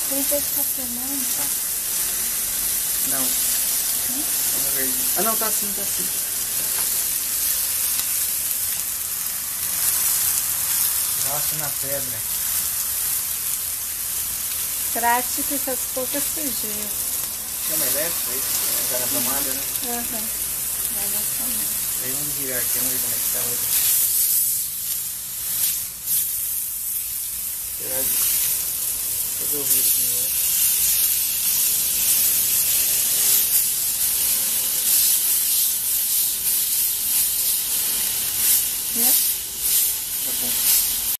Vem ver se tá filmando, tá? Não. Vamos ver. Ah, não, tá sim, tá sim. Roça na pedra. Trate que essas poucas fugiu. Chama elétrico aí? Já na tomada, né? Aham. Vai na tomada. Aí vamos virar aqui, vamos ver como é que tá hoje. Todo o vírus de novo.